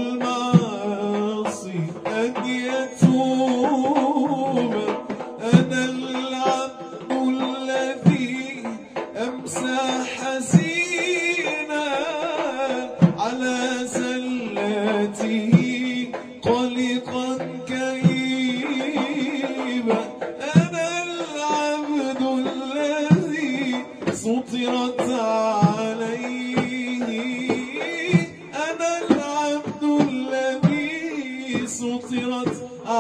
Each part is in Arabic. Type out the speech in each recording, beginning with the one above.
المعاصي أن يتوب. أنا العبد الذي أمسى حزينا على زلاته قلقا كئيبا. أنا العبد الذي سطرت عليه، أنا العبد الذي سطرت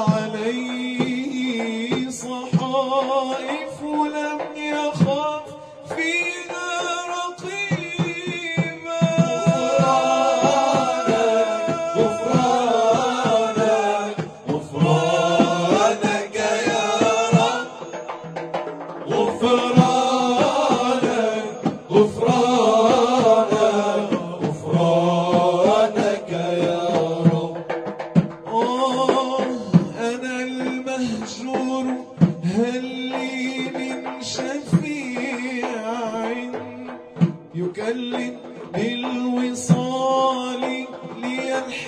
عليه صحائف لم يخف فيها رقيبا. غفرانك غفرانك يا رب، غفرانك غفرانك غفرانك يا رب. أنا المهجور هل لي من شفيع يكلم بالوصال لي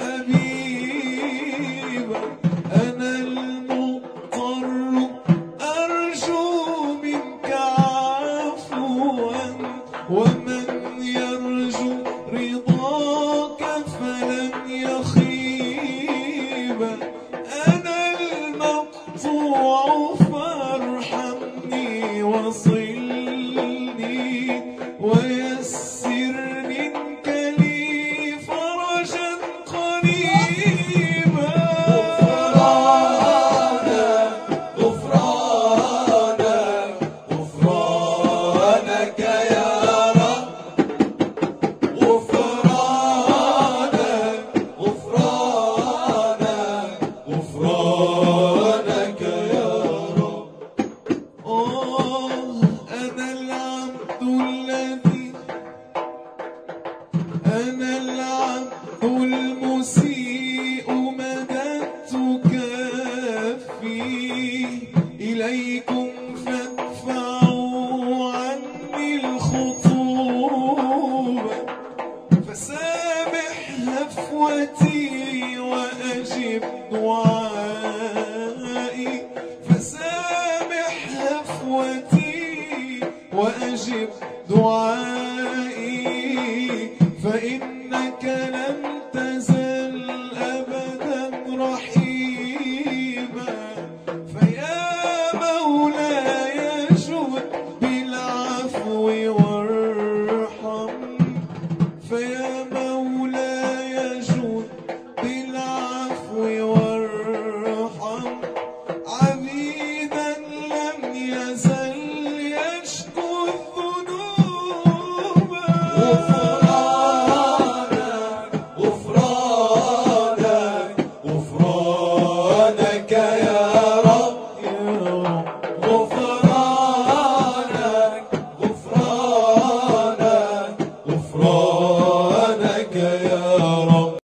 الحبيب. أنا المضطر أرجو منك عفوا، ومن يرجو رضاك فلن يخيب. أنا المقطوع فارحمني وصلني ويسر منك لي فرجا قريبا. غفرانك غفرانك غفرانك يا رب، غفرانك غفرانك غفرانك يا رب. أنا العبد الذي، أنا العبد المسيء مددت كفي إليكم فادفعوا عني الخطوبة. فسامح هفوتي وأجب دعائي.